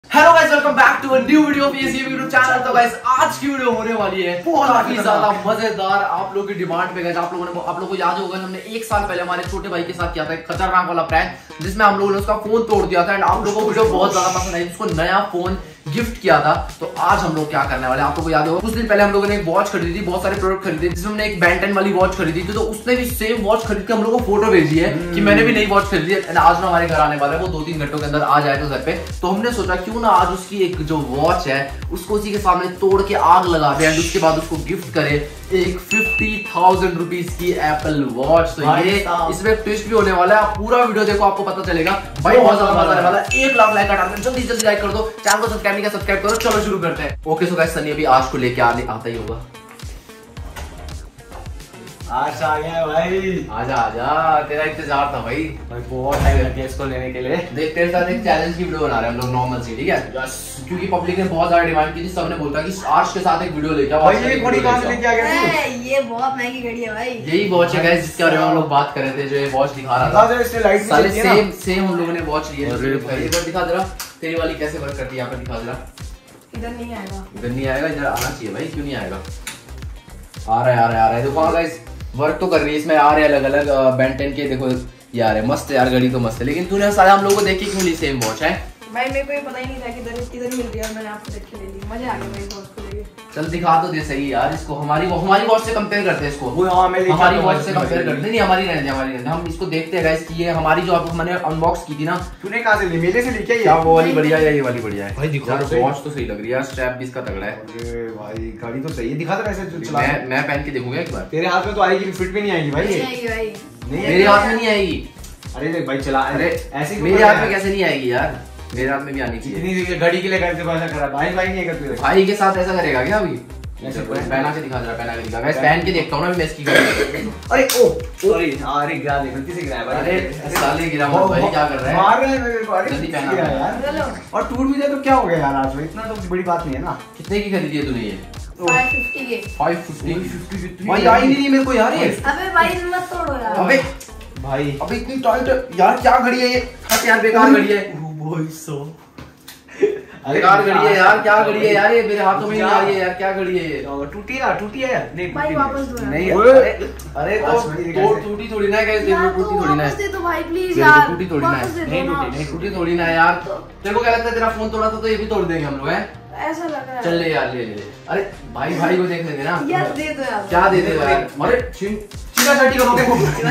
Hello guys, welcome back to a new video of ACB YouTube channel. तो guys आज की video होने वाली है काफी ज्यादा मजेदार। आप लोगों की डिमांड पे गाइस आप लोगों को याद होगा हमने एक साल पहले हमारे छोटे भाई के साथ किया था एक खतरनाक वाला प्रैंक जिसमें हम लोगों ने उसका फोन तोड़ दिया था एंड आप लोगों को वीडियो बहुत ज्यादा पसंद आई, उसको नया फोन गिफ्ट किया था। तो आज हम लोग क्या करने वाले हैं, आप लोगों को याद होगा कुछ दिन पहले हम लोगों ने एक वॉच खरीदी थी, बहुत सारे प्रोडक्ट खरीदे जिसमें हमने एक Ben 10 वाली वॉच खरीदी थी। तो उसने भी सेम वॉच खरीद के हम लोगों को फोटो भेजी है कि मैंने भी नई वॉच खरीदी है। आज ना हमारे घर आने वाला है, वो 2-3 घंटों के अंदर आ जाएगा घर पे। तो हमने सोचा क्यों ना आज उसकी एक जो वॉच है उसको उसी के सामने तोड़ के आग लगा दे एंड उसके बाद उसको गिफ्ट करे एक 50,000 रुपीज की एप्पल वॉच। तो ये इसमें ट्विस्ट भी होने वाला है, पूरा वीडियो देखो आपको पता चलेगा भाई, बहुत ज्यादा मजा आने वाला है। 1 लाख लाइक का टारगेट, जल्दी जल्दी लाइक कर दो, चैनल को सब्सक्राइब नहीं किया सब्सक्राइब करो। चलो शुरू करते हैं। ओके सो गाइस सनी अभी आज को लेके आता ही होगा। आज आ गया भाई, आजा आजा, तेरा इंतजार था भाई बहुत टाइम लग गया इसको लेने के लिए। देख तेरे साथ एक चैलेंज की वीडियो बना रहे हैं हम लोग नॉर्मल सी, ठीक है? क्योंकि पब्लिक ने बहुत ज्यादा डिमांड की थी, सबने बोला कि आज के साथ एक वीडियो लेके आओ। भाई ये घड़ी कहां से लेके आ गया तू? ये बहुत महंगी घड़ी है भाई। यही वॉच है गाइस जिसके बारे में हम लोग बात कर रहे थे, जो ये वॉच दिखा रहा था। इसमें लाइट भी चलती है ना? सेम हम लोगों ने वॉच ली है। एक बार दिखा जरा तेरी वाली कैसे वर्क करती है, यहाँ पे दिखा जरा। इधर नहीं आएगा, इधर नहीं आएगा, इधर आना चाहिए भाई, क्यों नहीं आएगा? आ रहा है देखो गाइस, वर्क तो कर रही है। इसमें आ रहे अलग अलग Ben 10 के, देखो यार है मस्त यार, घड़ी तो मस्त है। लेकिन तूने सारे हम लोगों को देखी क्यों ली सेम वॉच है भाई? मेरे को ये पता ही नहीं था कि किधर मिल रही है और मैंने आपको देख के ले ली। मजा आ गया भाई वॉच को लेके। चल दिखा तो दे सही यार इसको, हमारी वॉच से कंपेयर करते हैं इसको। वो हां मैं लेके हमारी वॉच से कंपेयर करते नहीं, हमारी रहने दे। हम इसको देखते हैं गाइस कि ये हमारी जो हमने अनबॉक्स की थी ना। तूने कहां से ली? मेरे से ली क्या? क्या वो वाली बढ़िया है या ये वाली बढ़िया है? भाई दिखा यार तो वॉच तो सही लग रही है यार, स्ट्रैप भी इसका तगड़ा है। अरे भाई गाड़ी तो सही है, दिखा तो ऐसे चला। मैं पहन के देखूंगा एक बार। तेरे हाथ में तो आएगी, फिट भी नहीं आएगी भाई। भाई मेरे हाथ में नहीं आएगी। अरे देख भाई चला, अरे ऐसे मेरे हाथ में कैसे नहीं आएगी यार? मेरे हाथ में भी आनी चाहिए। इतनी घड़ी के लिए कैसे ऐसा करा? भाई नहीं कर तू भाई के साथ ऐसा करेगा क्या अभी? पहना के दिखा जरा, पहना के दिखा। मैं पहन के देखता हूं ना मैं इसकी घड़ी। अरे ओ सॉरी, अरे गिरा दे, गलती से गिरा है भाई। अरे साले गिरा मत भाई, क्या कर रहा है? मार रहे हैं मेरे को। अरे जल्दी पहना यार, और टूट भी जाए तो क्या हो गया यार? आज में इतना तो बड़ी बात नहीं है ना। कितने की खरीदी है तूने ये? 550 के। 550 भाई आई नहीं मेरे को यार ये। अबे भाई मत तोड़ो यार। अबे भाई अबे इतनी टाइट यार, क्या घड़ी है ये? हट यार, बेकार घड़ी है। भाई सो बेकार घड़ी है यार, क्या घड़ी है यार? ये मेरे हाथों में नहीं आ रही है यार, क्या घड़ी है ये? टूटी है नहीं? भाई वापस दो नहीं यार। अरे तो टूटी थोड़ी ना है गाइस, देखो टूटी थोड़ी ना है। वापस दे दो भाई प्लीज ये यार। टूटी थोड़ी ना है। वापस दे दो नहीं ना। टूटी, नहीं टूटी थोड़ी ना है यार। तेरे को क्या लगता है तेरा फोन तोड़ा था तो ये भी तोड़ देंगे हम लोग, हैं? ऐसा लग रहा है। चल ले यार, ले ले। अरे भाई को देख लेते ना। यार दे दो यार। क्या दे दे यार? अरे चीना चाटी करोगे?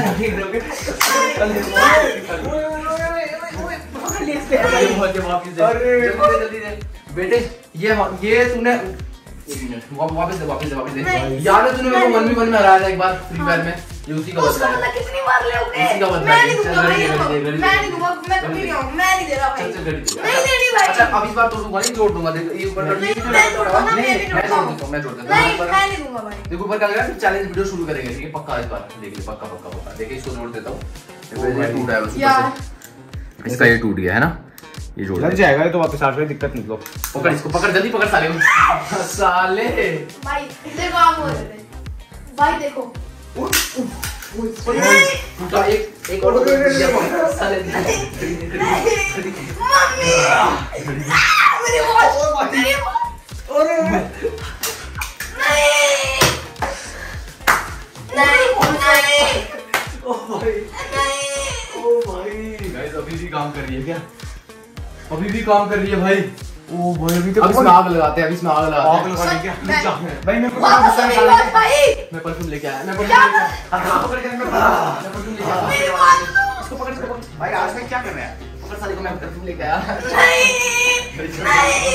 जल्दी दे बेटे। ये तूने वापस दे यार। तूने मेरे को 1v1 में हराया था एक बार फ्री फायर में, ये उसी का बदला है। कितनी बार लोगे? उसी का बदला मैं है। नहीं दूंगा भाई, मैं नहीं दूंगा, मैं कभी नहीं आऊंगा, मैं नहीं दे रहा भाई। चल घड़ी दे। नहीं देनी भाई। अच्छा अब इस बार तोड़ूंगा नहीं, जोड़ दूंगा। देख ये ऊपर कर, नहीं, मैं जोड़ दूंगा, मैं नहीं भी मैं जोड़ता जोड़ हूँ। देता हूं, मैं जोड़ देता नहीं हूं। मैं नहीं दूंगा भाई। देखो ऊपर क्या लगा, फिर चैलेंज वीडियो शुरू करेंगे, ठीक है? पक्का इस बार देखिए, पक्का देखिए। इसको जोड़ देता हूं, ये टूटा है यार। इसका ये टूट गया है ना, ये जोड़ लग जाएगा तो वापस आ जाए, दिक्कत नहीं। लो पकड़ इसको, पकड़ जल्दी पकड़ साले को। साले भाई देखो आप बोल रहे थे भाई, देखो टूटा एक और साले। मम्मी मेरी वॉच, मेरी वॉच। नहीं ओ भाई नहीं। ओ भाई गाइस अभी भी काम कर रही है क्या? अभी भी काम कर रही है भाई। ओ भाई अभी तो अब इसमें आग लगाते हैं, अब इसमें आग लगाते हैं। लगा दी क्या? भाई मेरे को वापस दो मेरी वॉच भाई। मैं परफ्यूम लेके आया, मैं क्या परफ्यूम लेके आया। हाँ, पकड़ के मैं परफ्यूम लेके आया। मेरी वॉच दो। इसको पकड़, इसको पकड़। भाई आज में क्या कर रहे हैं? पकड़ साले को, मैं परफ्यूम लेके आया। नहीं।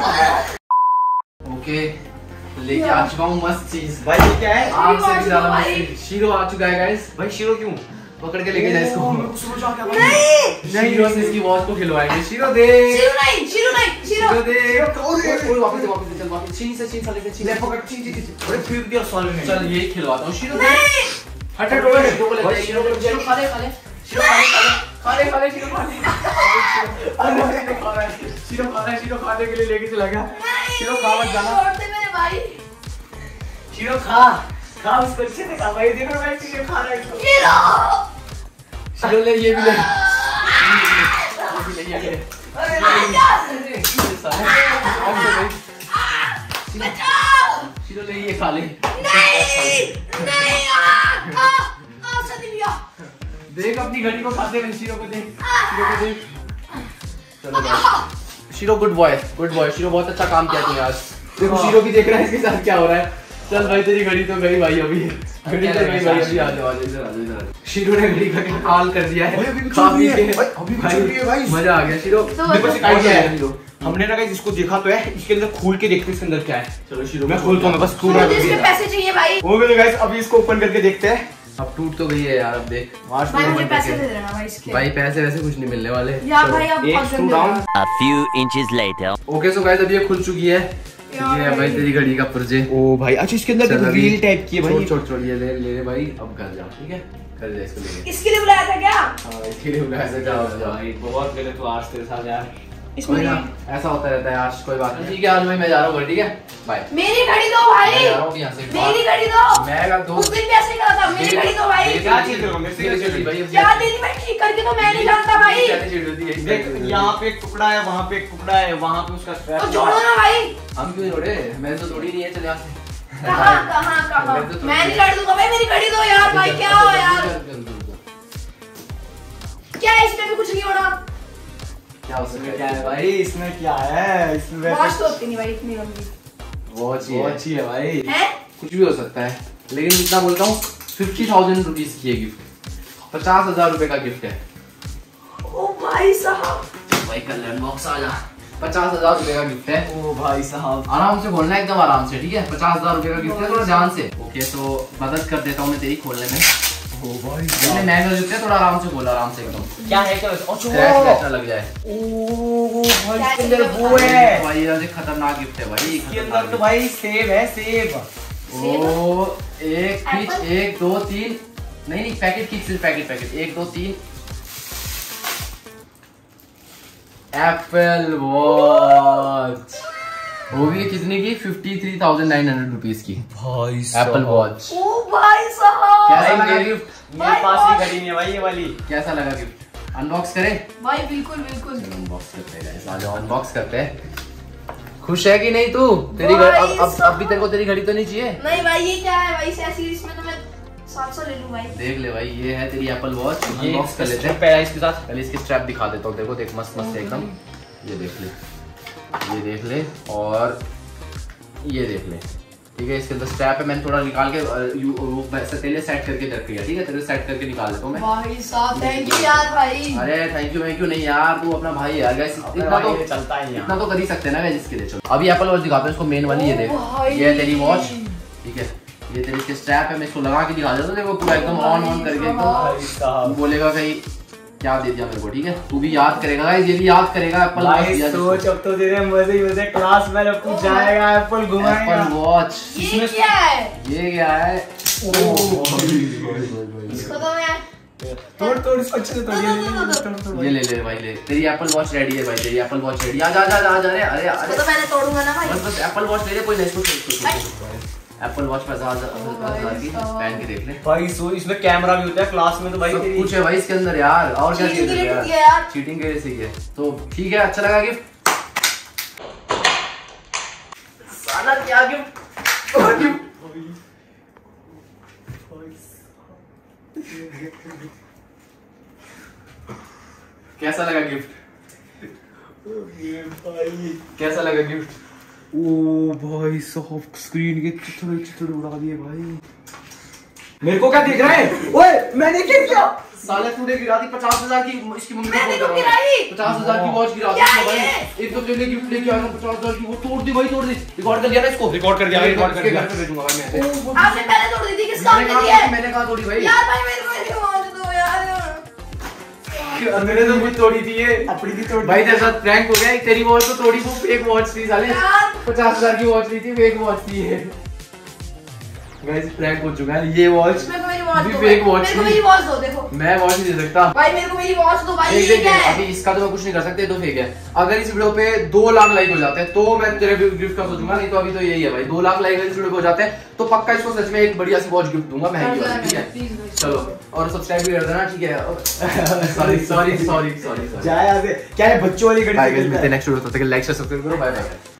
ओके लेके आ चुका हूँ मस्त चीज भाई ये क्या है? आग से भी ज्यादा मस्त शीरो आ चुका है गाइस। भाई शीरो क्यों? पकड़ के लेके जाए इसको। नहीं शीरो से इसकी वॉच को खिलवाएंगे। शीरो दे, शीरो नहीं, शीरो नहीं, शीरो। शीरो दे। कोई वापस दे, चल वापस। छीन से छीन, साले से छीन। ले पकड़, छीन। अरे फिर दिया साले ने। चल यही खिलवाता हूँ। शीरो दे। नहीं। हट हट ओए, शीरो को ले जा। शीरो खा ले, शीरो खा ले, शीरो खा ले। अरे शीरो खाने के लिए लेके चला गया। शीरो खा मत जाना। छोड़ दे मेरे भाई। शीरो खा उसको अच्छे से खा भाई। देखो भाई शीरो खा रहा है इसको। शीरो। शीरो ले, ये भी ले। ये भी ले, ये भी ले। अरे शीरो ले ये खा ले। देख अपनी घड़ी को खाते हुए शीरो को देख, शीरो को देख। चलो शीरो गुड बॉय शीरो बहुत अच्छा काम किया तूने आज। देखो शीरो भी देख रहा है इसके साथ क्या हो रहा है। चल भाई तेरी घड़ी तो गई भाई अभी, घड़ी तो गई भाई अभी। आ जाओ इधर। शीरो ने घड़ी का हाल कर दिया है, खा पी के भाई मजा आ गया। शीरो मेरे को आइडिया है, हमने ना गाइस इसको देखा तो है, इसके अंदर खोल के देखते हैं इसके अंदर क्या है। चलो शीरो मैं खोलता हूं, बस तू पैसे चाहिए भाई। हो गए गाइस, अभी इसको ओपन करके देखते हैं। अब टूट तो गई है यार, अब देख भाई मुझे पैसे दे देना भाई इसके। भाई पैसे वैसे कुछ नहीं मिलने वाले यार भाई अब एक screw down. A few inches later. Okay so guys अभी ये खुल चुकी है, ये है भाई तेरी घड़ी का पुर्जे। ओ भाई अच्छा इसके अंदर देखो व्हील टाइप की है भाई। छोड़ ये ले भाई, अब घर जा, ठीक है घर जा इसको ले। इसके लिए बुलाया था क्या? हां इसके लिए बुलाया था। जाओ भाई बहुत गलत हुआ आज तेरे साथ यार। इसमें ऐसा होता रहता है आज, कोई बात नहीं। ठीक है आज मैं जा रहा हूँ घर, ठीक है बाय। मेरी घड़ी दो भाई, मेरी घड़ी दो। मैं दो उस दिन भी ऐसे करा था, मेरी घड़ी दो भाई। क्या चीज करो मेरे से भाई? क्या देनी मैं ठीक करके तो मैं नहीं जानता भाई। देख यहाँ पे एक टुकड़ा है, वहाँ पे एक टुकड़ा है, वहाँ पे उसका स्ट्रैप। तो जोड़ो ना भाई। हम क्यों जोड़े? मैंने तो तोड़ी नहीं है, चल यहाँ से। कहाँ मैं नहीं लड़ दूंगा भाई, मेरी घड़ी दो यार भाई। क्या हो यार, क्या इसमें भी कुछ नहीं हो रहा? क्या है भाई इसमें? क्या है इसमें? वॉच तो होती नहीं भाई इतनी लंबी। वॉच ही है भाई, है कुछ भी हो सकता है। लेकिन इतना बोलता हूँ 50,000 रुपीज की है गिफ्ट, 50,000 रुपए का गिफ्ट है। ओ भाई साहब, भाई कल अनबॉक्स आ जा। 50,000 रुपए का गिफ्ट है। ओ भाई साहब आराम से खोलना है, एकदम आराम से, ठीक है। 50,000 रुपए का गिफ्ट है, थोड़ा ध्यान से। ओके तो मदद कर देता हूँ मैं तेरी खोलने में। ओ भाई इतने महंगा गिफ्ट है, थोड़ा आराम से खोल, आराम से एकदम। क्या है? क्या स्क्रैच ना लग जाए। ओ भाई इसके अंदर वो है भाई, ये खतरनाक गिफ्ट है भाई। इसके अंदर तो भाई सेब है, सेब। ओ एक खींच, 1 2 3 नहीं पैकेट खींच, सिर्फ पैकेट 1 2 3 एप्पल वॉच। वो भी कितने की? 53,900 रुपीज की भाई एप्पल वॉच। ओ भाई साहब, कैसा लगा गिफ्ट? मेरे पास भी घड़ी नहीं है भाई ये वाली। कैसा लगा गिफ्ट? अनबॉक्स करें? भाई बिल्कुल बिल्कुल। अनबॉक्स करते हैं गाइस, आ जाओ अनबॉक्स करते हैं। खुश है कि नहीं तू? तेरी घड़ी अब भी तेरे को तेरी घड़ी तो नहीं चाहिए? नहीं भाई ये क्या है भाई, सीरीज में तो मैं 700 ले लूं भाई। देख ले भाई, ये है तेरी एप्पल वॉच। अनबॉक्स कर लेते हैं पहले इसके साथ। पहले इसकी स्ट्रैप दिखा देता हूँ। देखो देख मस्त मस्त है एकदम। ये देख ले और ये देख ले, ठीक है। इसके अंदर स्ट्रैप है, मैंने थोड़ा निकाल के तेरे सेट करके रख लिया, ठीक है। तेरे सेट करके निकाल देता हूँ मैं। भाई साहब थैंक यू यार भाई। अरे थैंक यू नहीं यार, तू अपना भाई यार। गाइस इतना तो चलता है, इतना तो कर ही सकते हैं ना गाइस इसके लिए। चलो अभी एप्पल वॉच दिखाते हैं इसको, मेन वाली। ये देख, ये है तेरी वॉच, ठीक है। ये तेरी इसकी स्ट्रैप है, मैं इसको लगा के दिखा देता हूँ। देखो पूरा एकदम ऑन करके एकदम। बोलेगा कहीं क्या दे दिया मेरे को, ठीक है। तू भी याद करेगा गाइस, ये भी याद करेगा एप्पल वॉच। सोच अब तो तेरे मजे ही मजे क्लास में जब तू जाएगा एप्पल घुमाएगा। एप्पल वॉच ये क्या है? ये क्या है? इसको तो मैं तोड़ इसको अच्छे से तोड़। ये ले भाई ले, तेरी एप्पल वॉच रेडी है भाई, तेरी एप्पल वॉच रेडी। आ जा रे। अरे इसको तो पहले तोड़ूंगा ना भाई। बस एप्पल वॉच ले ले, कोई नहीं। एप्पल वॉच 50,000 की पहन के देख ले भाई। सो इसमें कैमरा भी होता है क्लास में तो भाई सब कुछ है भाई इसके अंदर यार। और क्या चाहिए यार? चीटिंग कैसे सीखे? तो ठीक है, अच्छा लगा गिफ्ट। साला क्या गिफ्ट? कैसा लगा गिफ्ट? कैसा लगा गिफ्ट? ओ भाई सॉफ्ट स्क्रीन के चित्र उड़ा दिए भाई। मेरे को क्या दिख रहा है? ओए मैंने क्या किया? साले तूने गिरा दी 50,000 की। इसकी मम्मी मैंने तो गिराई। 50,000 की वॉच गिरा दी भाई। एक तो तेरे लिए गिफ्ट लेके आया हूं 50,000 की, वो तोड़ दी भाई, तोड़ दी। रिकॉर्ड कर दिया ना इसको? रिकॉर्ड कर दिया, रिकॉर्ड करके घर पे भेजूंगा भाई मैं। आपने पहले तोड़ दी थी, किस काम में दी है? मैंने कहा तोड़ी भाई यार भाई मेरे को ये वॉच दो यार। मैंने तो भी तोड़ी थी ये अपनी भी तोड़ भाई। तेरे साथ प्रैंक हो गया। तेरी वॉच तो तोड़ी, वो फेक वॉच थी साले। 50,000 की वॉच ली थी, फेक वॉच थी ये। गाइस प्रैंक हो चुका है ये वॉच। मेरे को मेरी वॉच भी दो, फेक वॉच मेरे को मेरी वॉच दो। देखो मैं वॉच नहीं दे सकता भाई, मेरे को मेरी वॉच दो भाई। देख ये देख क्या है? अभी इसका तो मैं कुछ नहीं कर सकते, तो फेक है। अगर इस वीडियो पे 2 लाख लाइक हो जाते हैं तो मैं तेरे गिफ्ट का सोचूंगा, नहीं तो अभी तो यही है भाई। 2 लाख लाइक इस वीडियो पे हो जाते हैं तो पक्का इसको सच में एक बढ़िया सी वॉच गिफ्ट दूंगा, महंगी वाली, ठीक है। प्लीज भाई, चलो और सब्सक्राइब भी कर देना, ठीक है। सॉरी सॉरी सॉरी सॉरी जाए यहाँ से, क्या है बच्चों वाली बाय घड़ी गाइस, मिलते हैं नेक्स्ट वीडियो, तब तक लाइक शेयर सब्सक्राइब करो, बाय बाय।